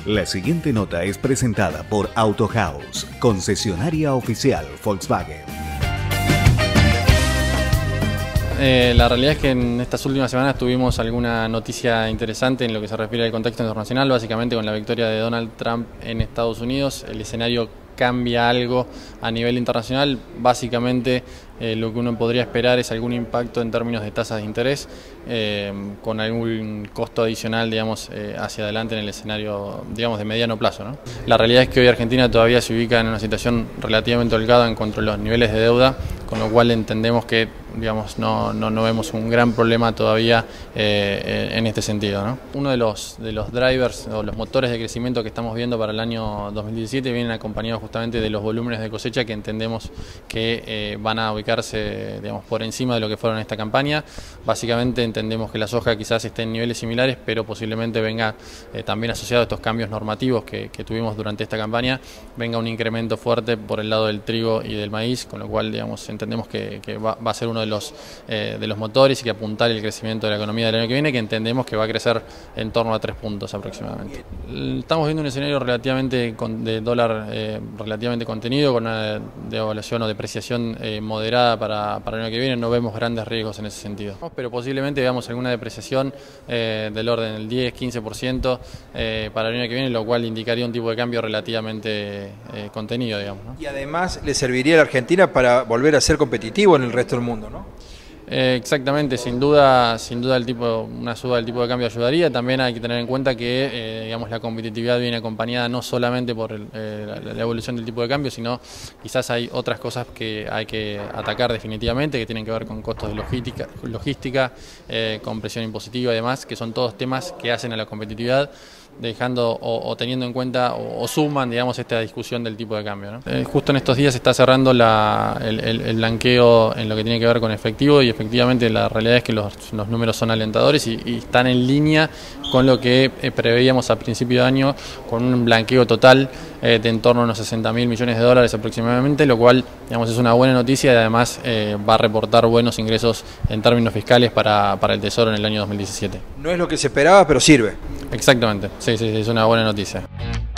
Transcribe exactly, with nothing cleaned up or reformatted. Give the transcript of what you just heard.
La siguiente nota es presentada por Auto House, concesionaria oficial Volkswagen. Eh, la realidad es que en estas últimas semanas tuvimos alguna noticia interesante en lo que se refiere al contexto internacional, básicamente con la victoria de Donald Trump en Estados Unidos. El escenario cambia algo a nivel internacional. Básicamente eh, lo que uno podría esperar es algún impacto en términos de tasas de interés, eh, con algún costo adicional, digamos, eh, hacia adelante en el escenario, digamos, de mediano plazo, ¿no? La realidad es que hoy Argentina todavía se ubica en una situación relativamente holgada en cuanto a los niveles de deuda, con lo cual entendemos que, digamos, no, no, no vemos un gran problema todavía eh, en este sentido, ¿no? Uno de los, de los drivers o los motores de crecimiento que estamos viendo para el año dos mil diecisiete vienen acompañados justamente de los volúmenes de cosecha que entendemos que eh, van a ubicarse, digamos, por encima de lo que fueron en esta campaña. Básicamente entendemos que la soja quizás esté en niveles similares, pero posiblemente venga eh, también asociado a estos cambios normativos que, que tuvimos durante esta campaña, venga un incremento fuerte por el lado del trigo y del maíz, con lo cual, digamos, entendemos que, que va, va a ser uno de los, eh, de los motores y que apuntar el crecimiento de la economía del año que viene, que entendemos que va a crecer en torno a tres puntos aproximadamente. Estamos viendo un escenario relativamente con, de dólar eh, relativamente contenido, con una devaluación o depreciación eh, moderada para, para el año que viene. No vemos grandes riesgos en ese sentido, pero posiblemente veamos alguna depreciación eh, del orden del diez a quince por ciento eh, para el año que viene, lo cual indicaría un tipo de cambio relativamente eh, contenido, digamos, ¿no? Y además le serviría a la Argentina para volver a ser competitivo en el resto del mundo, ¿no? Eh, exactamente, sin duda, sin duda el tipo, una suba del tipo de cambio ayudaría. También hay que tener en cuenta que eh, digamos, la competitividad viene acompañada no solamente por el, eh, la, la evolución del tipo de cambio, sino quizás hay otras cosas que hay que atacar definitivamente, que tienen que ver con costos de logística, logística eh, con presión impositiva y demás, que son todos temas que hacen a la competitividad, dejando o, o teniendo en cuenta o, o suman, digamos, esta discusión del tipo de cambio, ¿no? Eh, justo en estos días se está cerrando la, el, el, el blanqueo en lo que tiene que ver con efectivo, y efectivamente la realidad es que los, los números son alentadores y, y están en línea con lo que eh, preveíamos a principio de año, con un blanqueo total eh, de en torno a unos sesenta mil millones de dólares aproximadamente, lo cual, digamos, es una buena noticia y además eh, va a reportar buenos ingresos en términos fiscales para, para el Tesoro en el año dos mil diecisiete. No es lo que se esperaba, pero sirve. Exactamente, sí, sí, sí, es una buena noticia.